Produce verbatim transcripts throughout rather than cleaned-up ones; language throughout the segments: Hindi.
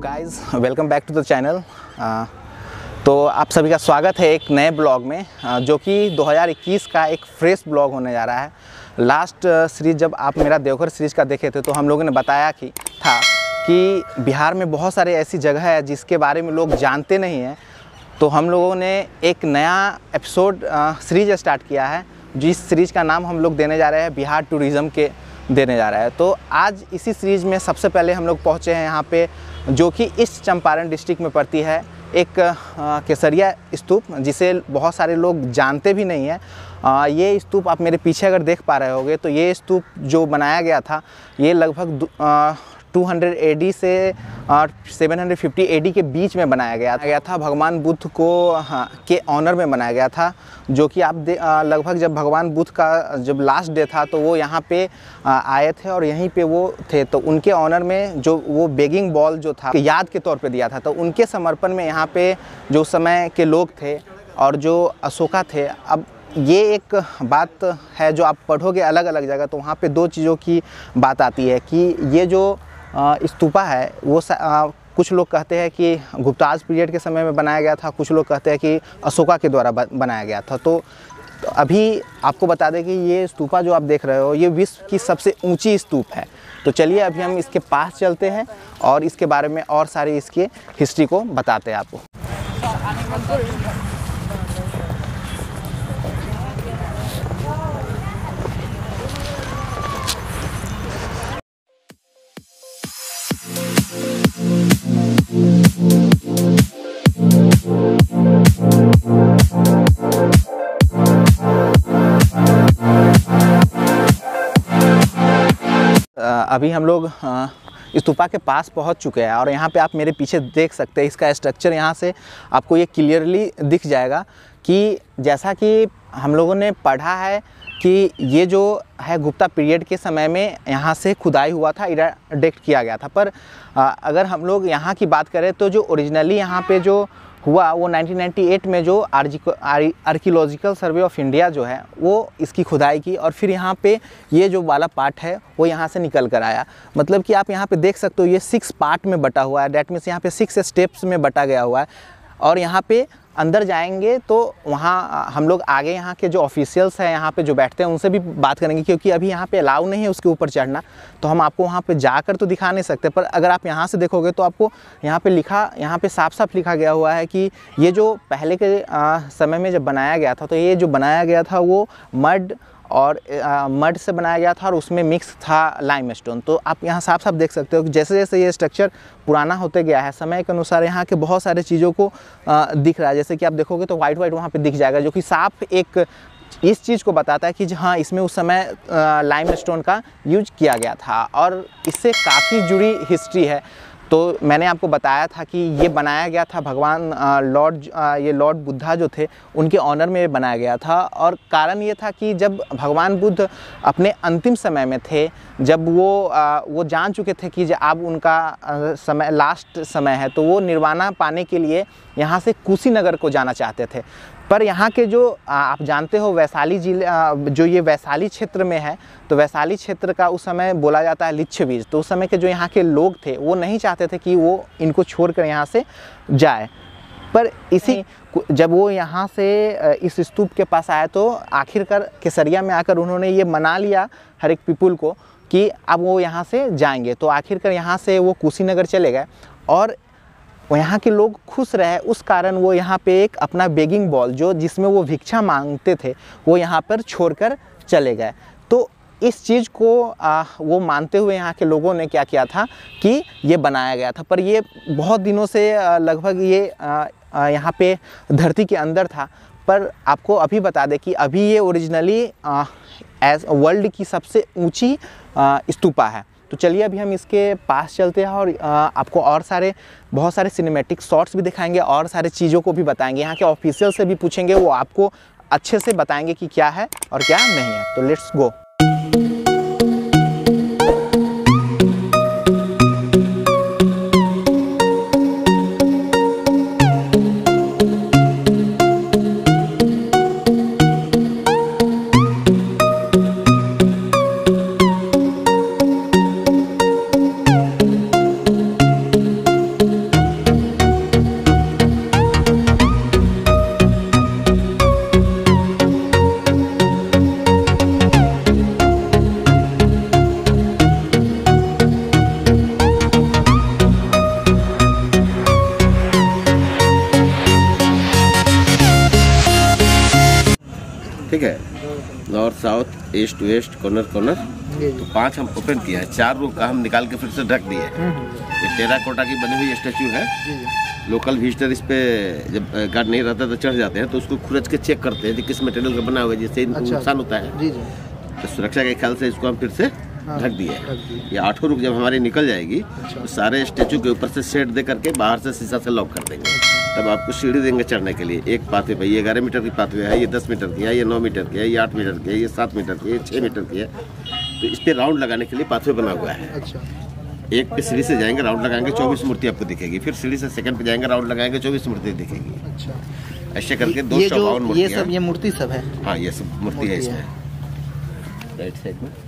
Guys, welcome back to the channel. तो आप सभी का स्वागत है एक नए ब्लॉग में, uh, जो कि दो हज़ार इक्कीस का एक फ्रेश ब्लॉग होने जा रहा है। लास्ट सीरीज़ जब आप मेरा देवघर सीरीज़ का देखे थे तो हम लोगों ने बताया कि था कि बिहार में बहुत सारे ऐसी जगह है जिसके बारे में लोग जानते नहीं हैं। तो हम लोगों ने एक नया एपिसोड सीरीज़ स्टार्ट किया है, जिस सीरीज़ का नाम हम लोग देने जा रहे हैं बिहार टूरिज़्म के देने जा रहा है। तो आज इसी सीरीज़ में सबसे पहले हम लोग पहुँचे हैं यहाँ पे, जो कि ईस्ट चंपारण डिस्ट्रिक्ट में पड़ती है, एक केसरिया स्तूप, जिसे बहुत सारे लोग जानते भी नहीं हैं। ये स्तूप आप मेरे पीछे अगर देख पा रहे होंगे तो ये स्तूप जो बनाया गया था ये लगभग दो सौ ए डी से सात सौ पचास ए डी के बीच में बनाया गया गया था। भगवान बुद्ध को हाँ, के ऑनर में बनाया गया था, जो कि आप लगभग जब भगवान बुद्ध का जब लास्ट डे था तो वो यहाँ पे आए थे और यहीं पे वो थे। तो उनके ऑनर में जो वो बेगिंग बॉल जो था याद के तौर पे दिया था, तो उनके समर्पण में यहाँ पे जो समय के लोग थे और जो अशोका थे। अब ये एक बात है जो आप पढ़ोगे अलग अलग जगह, तो वहाँ पे दो चीज़ों की बात आती है कि ये जो स्तूपा है वो आ, कुछ लोग कहते हैं कि गुप्ताज पीरियड के समय में बनाया गया था, कुछ लोग कहते हैं कि अशोका के द्वारा बनाया गया था। तो, तो अभी आपको बता दें कि ये स्तूपा जो आप देख रहे हो ये विश्व की सबसे ऊंची स्तूप है। तो चलिए अभी हम इसके पास चलते हैं और इसके बारे में और सारी इसके हिस्ट्री को बताते हैं आपको। अभी हम लोग स्तूपा के पास पहुंच चुके हैं और यहाँ पे आप मेरे पीछे देख सकते हैं इसका स्ट्रक्चर। यहाँ से आपको ये क्लियरली दिख जाएगा कि जैसा कि हम लोगों ने पढ़ा है कि ये जो है गुप्ता पीरियड के समय में यहाँ से खुदाई हुआ था, इरेक्ट किया गया था। पर अगर हम लोग यहाँ की बात करें तो जो ओरिजिनली यहाँ पे जो हुआ वो नाइनटीन नाइंटी एट में जो आर्कियोलॉजिकल सर्वे ऑफ इंडिया जो है वो इसकी खुदाई की और फिर यहाँ पे ये जो वाला पार्ट है वो यहाँ से निकल कर आया। मतलब कि आप यहाँ पे देख सकते हो ये सिक्स पार्ट में बटा हुआ है, डैट मीन्स यहाँ पे सिक्स स्टेप्स में बटा गया हुआ है। और यहाँ पे अंदर जाएंगे तो वहाँ हम लोग आगे यहाँ के जो ऑफिशियल्स हैं यहाँ पे जो बैठते हैं उनसे भी बात करेंगे, क्योंकि अभी यहाँ पे अलाउ नहीं है उसके ऊपर चढ़ना। तो हम आपको वहाँ पे जाकर तो दिखा नहीं सकते, पर अगर आप यहाँ से देखोगे तो आपको यहाँ पे लिखा यहाँ पे साफ साफ लिखा गया हुआ है कि ये जो पहले के आ, समय में जब बनाया गया था तो ये जो बनाया गया था वो मड और आ, मड से बनाया गया था और उसमें मिक्स था लाइमस्टोन। तो आप यहाँ साफ साफ देख सकते हो कि जैसे जैसे ये स्ट्रक्चर पुराना होते गया है समय के अनुसार यहाँ के बहुत सारे चीज़ों को आ, दिख रहा है। जैसे कि आप देखोगे तो वाइट वाइट वहाँ पे दिख जाएगा, जो कि साफ एक इस चीज़ को बताता है कि हाँ इसमें उस समय लाइमस्टोन का यूज किया गया था और इससे काफ़ी जुड़ी हिस्ट्री है। तो मैंने आपको बताया था कि ये बनाया गया था भगवान लॉर्ड ये लॉर्ड बुद्धा जो थे उनके ऑनर में बनाया गया था। और कारण ये था कि जब भगवान बुद्ध अपने अंतिम समय में थे, जब वो वो जान चुके थे कि अब उनका समय लास्ट समय है, तो वो निर्वाणा पाने के लिए यहाँ से कुशीनगर को जाना चाहते थे। पर यहाँ के जो आप जानते हो वैशाली जिले जो ये वैशाली क्षेत्र में है, तो वैशाली क्षेत्र का उस समय बोला जाता है लिच्छवीज। तो उस समय के जो यहाँ के लोग थे वो नहीं चाहते थे कि वो इनको छोड़कर यहाँ से जाए। पर इसी जब वो यहाँ से इस स्तूप के पास आए तो आखिरकार केसरिया में आकर उन्होंने ये मना लिया हर एक पीपुल को कि अब वो यहाँ से जाएंगे। तो आखिरकार यहाँ से वो कुशीनगर चले गए और यहाँ के लोग खुश रहे, उस कारण वो यहाँ पे एक अपना बेगिंग बॉल जो जिसमें वो भिक्षा मांगते थे वो यहाँ पर छोड़कर चले गए। तो इस चीज़ को आ, वो मानते हुए यहाँ के लोगों ने क्या किया था कि ये बनाया गया था। पर ये बहुत दिनों से लगभग ये आ, आ, यहाँ पे धरती के अंदर था। पर आपको अभी बता दें कि अभी ये ओरिजिनली एज वर्ल्ड की सबसे ऊंची स्तूपा है। तो चलिए अभी हम इसके पास चलते हैं और आ, आपको और सारे बहुत सारे सिनेमैटिक शॉट्स भी दिखाएंगे और सारे चीज़ों को भी बताएंगे। यहाँ के ऑफिशियल से भी पूछेंगे, वो आपको अच्छे से बताएंगे कि क्या है और क्या नहीं है। तो let's go. North south east to west corner corner, तो पांच हम ओपन किए हैं, चार रो का हम निकाल के फिर से ढक दिए हैं। ये टेराकोटा की बनी हुई स्टैचू है। लोकल विजिटर इस पे जब गार्ड नहीं रहता तो चढ़ जाते हैं, तो उसको खुरच के चेक करते हैं कि किस मटेरियल का बना हुआ है, जिससे इनको नुकसान होता है। तो सुरक्षा के ख्याल से इसको हम फिर से ढक दिए। ये आठों रुक जब हमारी निकल जाएगी तो सारे स्टैचू के ऊपर से शेड दे करके बाहर से शीशा से लॉक कर देंगे। तब आपको सीढ़ी देंगे चढ़ने के लिए। एक पाथवे पे ये ग्यारह मीटर की पाथवे है, ये दस मीटर की है, ये नौ मीटर की है, ये आठ मीटर की है, ये सात मीटर की है, ये छः मीटर की है। तो इस पे राउंड लगाने के लिए पाथवे बना हुआ है। अच्छा। एक पे सीढ़ी से जाएंगे, राउंड लगाएंगे, चौबीस मूर्ति आपको दिखेगी। फिर सीढ़ी से सेकंड पे जाएंगे, राउंड लगाएंगे, चौबीस मूर्ति दिखेगी। अच्छा। ऐसे करके दो सौ बावन मूर्ति। ये सब ये मूर्ति सब है। हाँ, ये सब मूर्ति है इसमें। राइट साइड में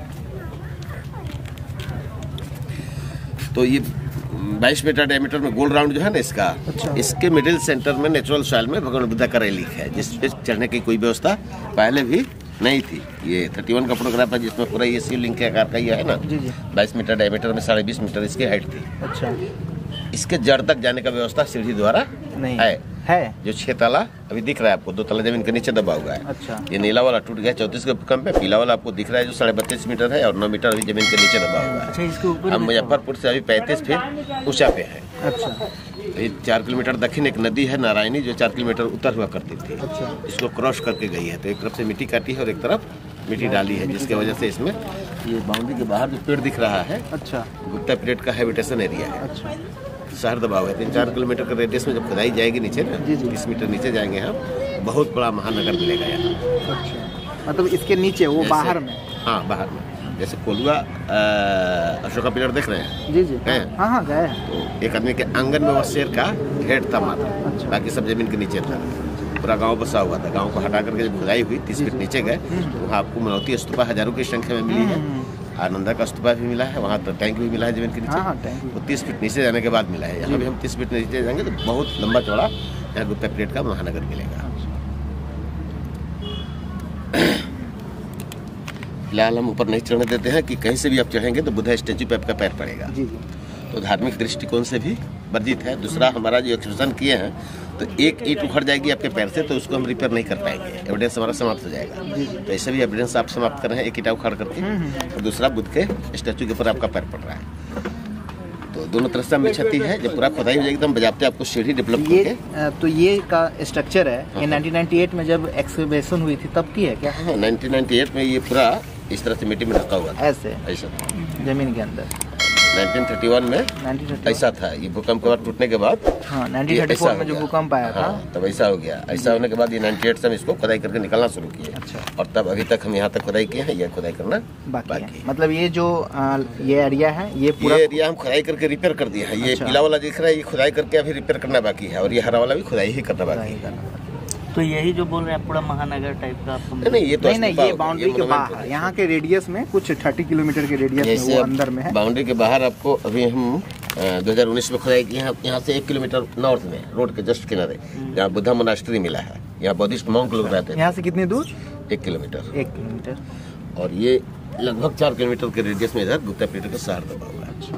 तो ये बाईस मीटर डायमीटर में गोल राउंड जो है ना इसका, अच्छा। इसके मिडिल सेंटर में नेचुरल सॉइल में भगवान बुद्धा का रेलिक है, जिस पे चढ़ने की कोई व्यवस्था पहले भी नहीं थी। ये इकतीस का फोटोग्राफ है, जिसमें पूरा ये शिवलिंग के आकार का ये है ना, बाईस मीटर डायमीटर में साढ़े बीस मीटर इसकी हाइट थी। अच्छा। इसके जड़ तक जाने का व्यवस्था सीढ़ी द्वारा नहीं है, है। जो छह ताला अभी दिख रहा है आपको, दो ताला जमीन के नीचे दबा हुआ है। अच्छा। ये नीला वाला टूट गया चौंतीस के भूकंप पे, पीला वाला आपको दिख रहा है जो साढ़े बत्तीस मीटर है और नौ मीटर अभी जमीन के नीचे दबा हुआ है। अच्छा, इसके ऊपर हम मुजफ्फरपुर से अभी पैंतीस फीट ऊंचा पे है। अच्छा। ये चार किलोमीटर दक्षिण एक नदी है नारायणी, जो चार किलोमीटर उत्तर हुआ करती थी। अच्छा। इसको क्रॉस करके गई है, तो एक तरफ से मिट्टी काटी है और एक तरफ मिट्टी डाली है, जिसकी वजह से इसमें ये बाउंड्री के बाहर जो पेड़ दिख रहा है, अच्छा, गुप्ता पीरियड का हैबिटेशन एरिया है। अच्छा। शहर दबा हुआ है। तीन चार किलोमीटर के रेडियस में जब खुदाई जाएगी नीचे ना, तीस मीटर नीचे जाएंगे हम, बहुत बड़ा महानगर मिलेगा यहाँ। अच्छा। मतलब इसके नीचे वो बाहर में? हाँ, बाहर में। जैसे कोलुआ अशोका पिलर देख रहे हैं? जी जी। हैं? हाँ हाँ गए। तो एक आदमी के आंगन में वो शेर का हेड था मात्र। अच्छा। बाकी सब जमीन के नीचे था। पूरा गांव बसा हुआ था। गांव को हटा करके जब खुदाई हुई तीस फीट नीचे गए, तो वहाँ आपको मनौती स्तूपा हजारों की संख्या में मिली है। आनंदा का स्तूपा भी मिला है, वहाँ तो टैंक भी मिला है जमीन के नीचे। हाँ, वो तीस फीट नीचे जाने के बाद मिला है। यहाँ भी हम तीस फीट नीचे जाएंगे तो बहुत लंबा चौड़ा यहाँ गुप्ता पीरियड का महानगर मिलेगा। फिलहाल हम ऊपर नहीं चढ़ने देते हैं कि कहीं से भी आप चढ़ेंगे तो बुद्धा स्टैचू पे आपका पैर पड़ेगा। जी जी। तो धार्मिक दृष्टिकोण से भी वर्जित है। दूसरा, हमारा जो एक्सप्रेशन किए हैं, तो एक ईंट उखड़ जाएगी आपके पैर से तो उसको हम रिपेयर नहीं कर पाएंगे, एविडेंस हमारा समाप्त हो जाएगा। तो ऐसे भी एविडेंस आप समाप्त कर रहे हैं, एक ईंटा उखाड़ करके, और दूसरा बुद्ध के स्टैचू के ऊपर आपका पैर पड़ रहा है। तो दोनों तरफ से हमें क्षति है। जब पूरा खुदाई हो जाएगी तो हम बजाते आपको सीढ़ी डेवलप करके। तो ये का स्ट्रक्चर है, ये नाइनटीन नाइंटी एट में जब एक्सकवेशन हुई थी तब की है क्या? हाँ, नाइनटीन नाइंटी एट में ये पूरा इस तरह से मिट्टी में ढका हुआ था। ऐसे ऐसा जमीन के अंदर नाइनटीन थर्टी वन में ऐसा था। ये भूकंप के बाद टूटने के बाद, हाँ, नाइनटीन थर्टी फोर में जो भूकंप आया था, हाँ, तब ऐसा हो गया। ऐसा होने के बाद ये नाइनटी एट से हम इसको खुदाई करके निकालना शुरू किए। अच्छा। और तब अभी तक हम यहाँ तक खुदाई किए हैं, ये खुदाई करना बाकी, बाकी है। मतलब ये जो आ, ये एरिया है, ये पूरा ये एरिया हम खुदाई करके रिपेयर कर दिया है। ये पीला वाला दिख रहा है, ये खुदाई करके अभी रिपेयर करना बाकी है, और ये हरा वाला भी खुदाई ही करना बाकी है। तो यही जो बोल रहे हैं पूरा महानगर टाइप का आपको? नहीं, ये तो नहीं नहीं, ये बाउंड्री के बाहर, यहाँ के रेडियस में कुछ तीस किलोमीटर के रेडियस में वो अंदर में है। बाउंड्री के बाहर आपको अभी हम दो हज़ार उन्नीस में खुदाई किए हैं। यहाँ से एक किलोमीटर नॉर्थ में रोड के जस्ट किनारे जहाँ बुद्धा मोनास्ट्री मिला है, यहाँ बौद्धिस्ट मॉन्क लोग रहते हैं। यहाँ से कितनी दूर? एक किलोमीटर। एक किलोमीटर। और ये लगभग चार किलोमीटर के रेडियस में इधर गुप्ता पीरियड का शहर दबा हुआ है।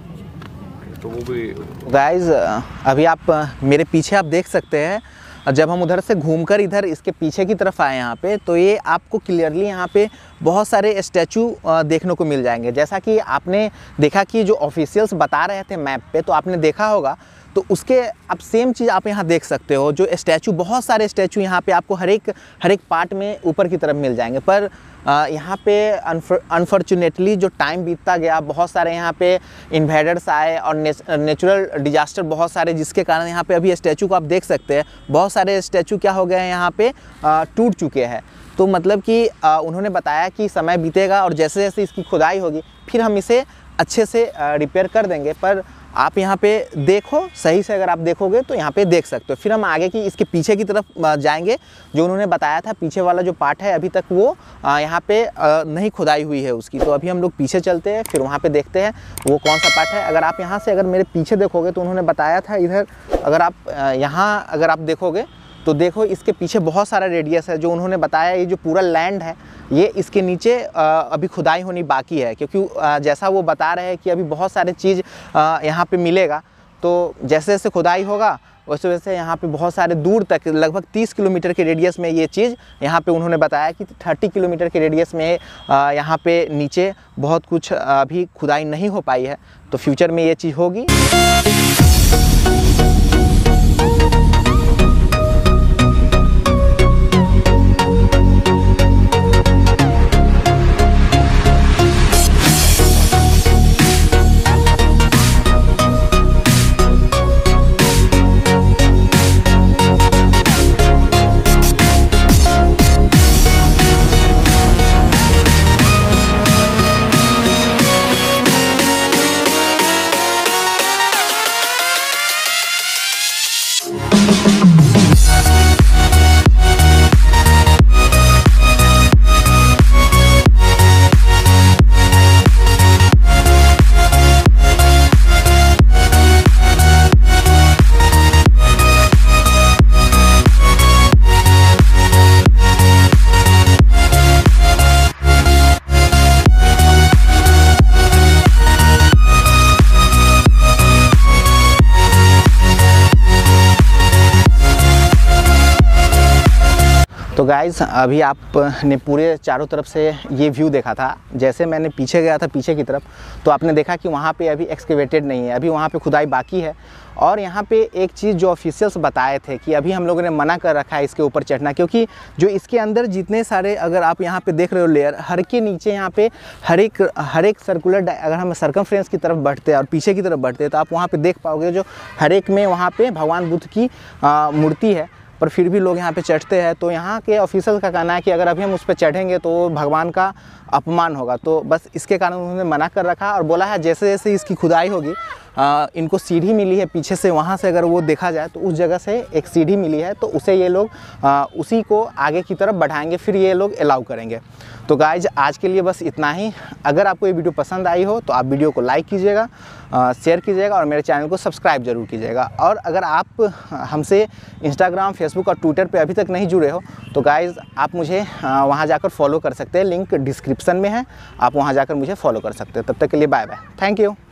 तो वो भी गाइज अभी आप मेरे पीछे आप देख सकते हैं, जब हम उधर से घूमकर इधर इसके पीछे की तरफ आए यहाँ पे, तो ये आपको क्लियरली यहाँ पे बहुत सारे स्टैचू देखने को मिल जाएंगे। जैसा कि आपने देखा कि जो ऑफिशियल्स बता रहे थे मैप पे, तो आपने देखा होगा, तो उसके अब सेम चीज़ आप यहाँ देख सकते हो। जो स्टैचू, बहुत सारे स्टैचू यहाँ पे आपको हर एक हर एक पार्ट में ऊपर की तरफ मिल जाएंगे। पर यहाँ पे अनफॉर्चुनेटली जो टाइम बीतता गया, बहुत सारे यहाँ पे इन्वेडर्स आए और नेचुरल डिजास्टर बहुत सारे, जिसके कारण यहाँ पे अभी स्टैचू को आप देख सकते हैं, बहुत सारे स्टैचू क्या हो गए हैं यहाँ पे, टूट चुके हैं। तो मतलब कि उन्होंने बताया कि समय बीतेगा और जैसे जैसे इसकी खुदाई होगी फिर हम इसे अच्छे से रिपेयर कर देंगे। पर आप यहाँ पे देखो, सही से अगर आप देखोगे तो यहाँ पे देख सकते हो। फिर हम आगे की इसके पीछे की तरफ जाएंगे, जो उन्होंने बताया था पीछे वाला जो पार्ट है अभी तक वो यहाँ पे नहीं खुदाई हुई है उसकी। तो अभी हम लोग पीछे चलते हैं, फिर वहाँ पे देखते हैं वो कौन सा पार्ट है। अगर आप यहाँ से अगर मेरे पीछे देखोगे तो उन्होंने बताया था इधर, अगर आप यहाँ अगर आप देखोगे तो देखो इसके पीछे बहुत सारा रेडियस है। जो उन्होंने बताया ये जो पूरा लैंड है ये इसके नीचे अभी खुदाई होनी बाकी है, क्योंकि जैसा वो बता रहे हैं कि अभी बहुत सारे चीज़ यहाँ पे मिलेगा। तो जैसे जैसे खुदाई होगा उस वजह से यहाँ पे बहुत सारे दूर तक लगभग तीस किलोमीटर के रेडियस में ये चीज़ यहाँ पे उन्होंने बताया कि तीस किलोमीटर के रेडियस में यहाँ पे नीचे बहुत कुछ अभी खुदाई नहीं हो पाई है, तो फ्यूचर में ये चीज़ होगी। तो गाइज़ अभी आपने पूरे चारों तरफ से ये व्यू देखा था। जैसे मैंने पीछे गया था पीछे की तरफ, तो आपने देखा कि वहाँ पे अभी एक्सकेवेटेड नहीं है, अभी वहाँ पे खुदाई बाकी है। और यहाँ पे एक चीज़ जो ऑफिशियल्स बताए थे कि अभी हम लोगों ने मना कर रखा है इसके ऊपर चढ़ना, क्योंकि जो इसके अंदर जितने सारे, अगर आप यहाँ पे देख रहे हो लेयर, हर के नीचे यहाँ पे हर एक हर एक सर्कुलर, अगर हम सर्कमफ्रेंस की तरफ बढ़ते हैं और पीछे की तरफ बढ़ते हैं तो आप वहाँ पे देख पाओगे जो हर एक में वहाँ पे भगवान बुद्ध की मूर्ति है, पर फिर भी लोग यहाँ पे चढ़ते हैं। तो यहाँ के ऑफिसर्स का कहना है कि अगर अभी हम उस पर चढ़ेंगे तो भगवान का अपमान होगा, तो बस इसके कारण उन्होंने मना कर रखा और बोला है जैसे जैसे इसकी खुदाई होगी, आ, इनको सीढ़ी मिली है पीछे से, वहाँ से अगर वो देखा जाए तो उस जगह से एक सीढ़ी मिली है, तो उसे ये लोग आ, उसी को आगे की तरफ बढ़ाएंगे, फिर ये लोग अलाउ करेंगे। तो गाइज आज के लिए बस इतना ही। अगर आपको ये वीडियो पसंद आई हो तो आप वीडियो को लाइक कीजिएगा, शेयर कीजिएगा और मेरे चैनल को सब्सक्राइब जरूर कीजिएगा। और अगर आप हमसे इंस्टाग्राम, फेसबुक और ट्विटर पे अभी तक नहीं जुड़े हो तो गाइज़ आप मुझे वहाँ जाकर फॉलो कर सकते हैं, लिंक डिस्क्रिप्शन में है, आप वहाँ जाकर मुझे फॉलो कर सकते हैं। तब तक के लिए बाय बाय, थैंक यू।